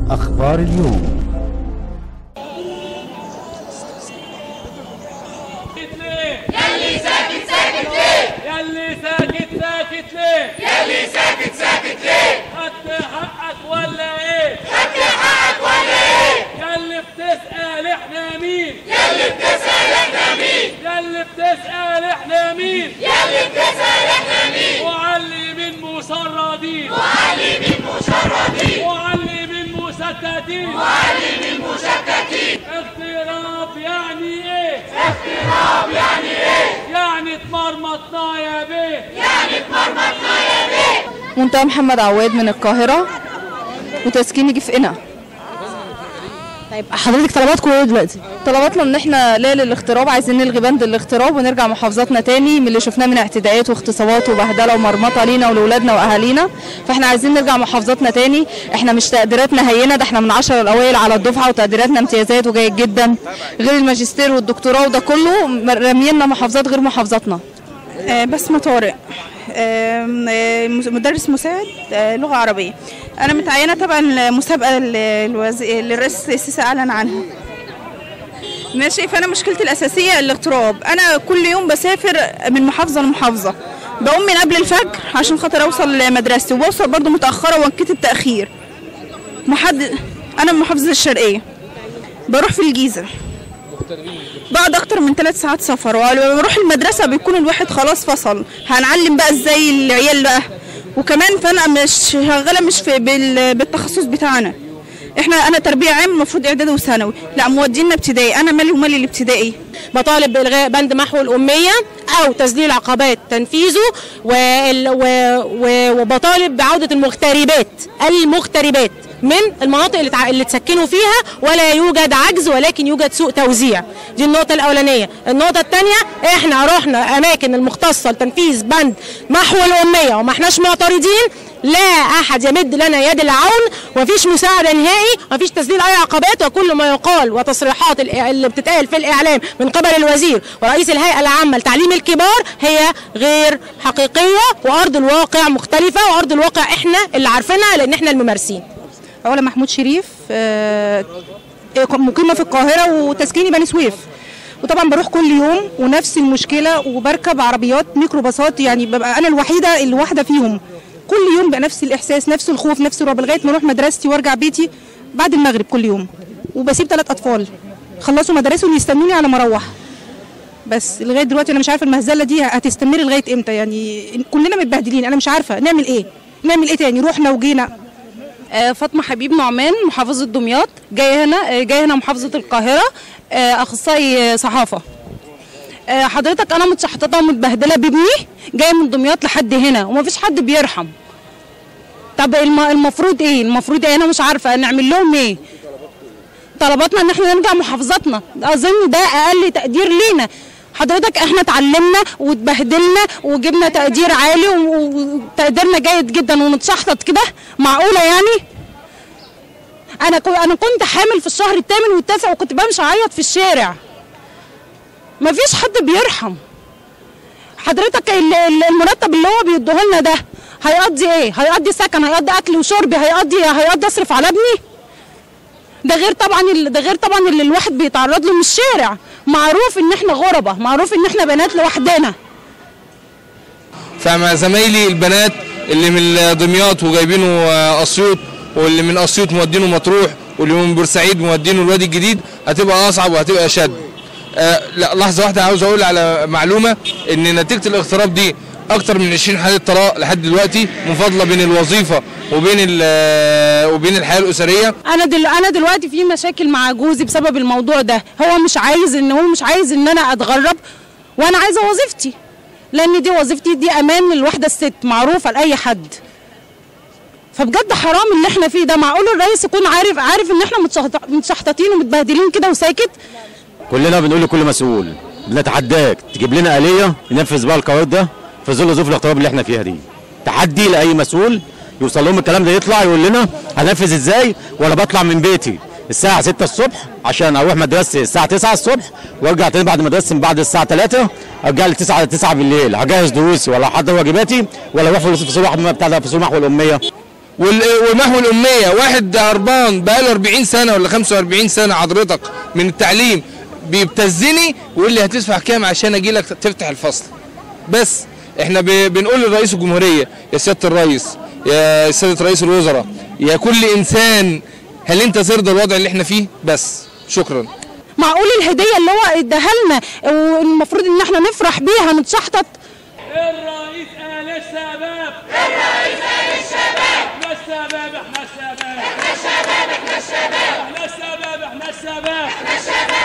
أخبار اليوم. يلي ساكت ساكت ليه؟ يلي ساكت ساكت ليه؟ يلي ساكت ساكت ليه؟ خدت حقك ولا ايه؟ خدت حقك ولا ايه؟ يلي بتسأل احنا مين؟ يلي بتسأل احنا مين؟ يلي بتسأل احنا مين؟ يلي بتسأل احنا مين؟ معلمين مشردين، معلمين مشردين، معلمين مشتتين، معلمين مشتتين. اغتراب يعني ايه؟ اغتراب يعني ايه؟ يعني اتمرمطنا يا بيه، يعني اتمرمطنا يا بيه. منتهى محمد عواد من القاهرة وتسكيني جه في قنا. طيب حضرتك طلباتكم ايه دلوقتي؟ طلباتنا ان احنا لا للاغتراب، عايزين نلغي بند الاغتراب ونرجع محافظاتنا تاني من اللي شفناه من اعتداءات واغتصابات وبهدله ومرمطه لينا ولولادنا واهالينا، فاحنا عايزين نرجع محافظاتنا تاني. احنا مش تقديراتنا هينه، ده احنا من 10 الاوائل على الدفعه وتقديراتنا امتيازات وجيد جدا، غير الماجستير والدكتوراه وده كله رامينا محافظات غير محافظاتنا. بسمة طارق، مدرس مساعد لغة عربية. أنا متعينة طبعا المسابقة اللي الرئيس السيسي أعلن عنها. ماشي، فأنا مشكلتي الأساسية الاغتراب. أنا كل يوم بسافر من محافظة لمحافظة، بقوم من قبل الفجر عشان خاطر أوصل لمدرستي، وبوصل برضو متأخرة وانكتب تأخير. أنا من محافظة الشرقية، بروح في الجيزة، بقعد اكتر من 3 ساعات سفر، ولما بروح المدرسه بيكون الواحد خلاص فصل. هنعلم بقى ازاي العيال بقى؟ وكمان فانا مش شغاله مش في بالتخصص بتاعنا. انا تربيه عام، المفروض اعدادي وثانوي، لا مودينا ابتدائي. انا مالي ومالي الابتدائي. بطالب بالغاء بند محو الاميه او تذليل عقبات تنفيذه، وبطالب بعوده المغتربات من المناطق اللي تسكنوا فيها، ولا يوجد عجز ولكن يوجد سوء توزيع. دي النقطة الأولانية. النقطة الثانية، احنا رحنا أماكن المختصة لتنفيذ بند محو الأمية وما احناش معترضين، لا أحد يمد لنا يد العون، ومفيش مساعدة نهائي، ومفيش تسديد أي عقبات، وكل ما يقال وتصريحات اللي بتتقال في الإعلام من قبل الوزير ورئيس الهيئة العامة لتعليم الكبار هي غير حقيقية، وأرض الواقع مختلفة، وأرض الواقع احنا اللي عارفينها لأن احنا الممارسين. أولا محمود شريف، مقيمة في القاهرة وتسكيني بني سويف، وطبعا بروح كل يوم ونفس المشكلة، وبركب عربيات ميكروباصات، يعني ببقى أنا الوحيدة فيهم. كل يوم بقى نفس الإحساس، نفس الخوف، نفس الرعب، لغاية ما أروح مدرستي وأرجع بيتي بعد المغرب كل يوم. وبسيب 3 أطفال خلصوا مدارسهم يستنوني على ما أروح. بس لغاية دلوقتي أنا مش عارفة المهزلة دي هتستمر لغاية إمتى، يعني كلنا متبهدلين. أنا مش عارفة نعمل إيه تاني، روحنا وجينا. فاطمة حبيب نعمان، محافظة دمياط، جاية هنا محافظة القاهرة، أخصائي صحافة. حضرتك أنا متشحططة ومتبهدلة بابني، جاية من دمياط لحد هنا ومفيش حد بيرحم. طب المفروض إيه؟ أنا مش عارفة نعمل لهم إيه؟ طلباتنا إن إحنا نرجع محافظاتنا، أظن ده أقل تقدير لينا. حضرتك احنا اتعلمنا واتبهدلنا وجبنا تقدير عالي وتقديرنا جيد جدا ونتشحطط كده، معقوله يعني؟ انا كنت حامل في الشهر الثامن والتاسع وكنت بمشي اعيط في الشارع. مفيش حد بيرحم. حضرتك المرتب اللي هو بيديهولنا ده هيقضي ايه؟ هيقضي سكن، هيقضي اكل وشرب، هيقضي اصرف على ابني؟ ده غير طبعا اللي الواحد بيتعرض له من الشارع. معروف ان احنا غربة، معروف ان احنا بنات لوحدنا. فمع زمايلي البنات اللي من دمياط وجايبينه اسيوط، واللي من اسيوط مودينه مطروح، واللي من بورسعيد مودينه الوادي الجديد، هتبقى اصعب وهتبقى اشد. لا لحظة واحدة، عاوز اقول على معلومة ان نتيجة الاغتراب دي اكتر من 20 حالة طلاق لحد دلوقتي، مفاضلة بين الوظيفة وبين الحياه الاسريه. انا دلوقتي في مشاكل مع جوزي بسبب الموضوع ده. هو مش عايز ان انا اتغرب، وانا عايزه وظيفتي، لان دي وظيفتي، دي امان للواحده الست، معروفه لاي حد. فبجد حرام اللي احنا فيه ده. معقول الرئيس يكون عارف ان احنا متشحططين ومتبهدلين كده وساكت؟ كلنا بنقول لكل مسؤول بنتحداك تجيب لنا آلية ينفذ بقى القرار ده في ظل ظروف الاغتراب اللي احنا فيها دي. تحدي لاي مسؤول يوصل لهم الكلام ده، يطلع يقول لنا هنفذ ازاي. وانا بطلع من بيتي الساعه 6 الصبح عشان اروح مدرستي الساعه 9 الصبح، وارجع تاني بعد مدرستي من بعد الساعه 3، ارجع لي 9 بالليل، هجهز دروسي ولا احضر واجباتي ولا اروح في فصول محو الاميه. ومحو الاميه. واحد هربان بقاله 40 سنه ولا 45 سنه حضرتك من التعليم بيبتزني ويقول لي هتدفع كام عشان اجي لك تفتح الفصل. بس احنا بنقول لرئيس الجمهوريه يا سياده الرئيس، يا سياده رئيس الوزراء، يا كل انسان، هل انت ترضى الوضع اللي احنا فيه؟ بس شكرا. معقول الهديه اللي هو اداها لنا والمفروض ان احنا نفرح بيها نتشحطط؟ الرئيس قال الشباب، الرئيس قال الشباب، احنا الشباب، احنا الشباب، احنا الشباب، احنا الشباب، احنا الشباب، احنا الشباب، احنا الشباب.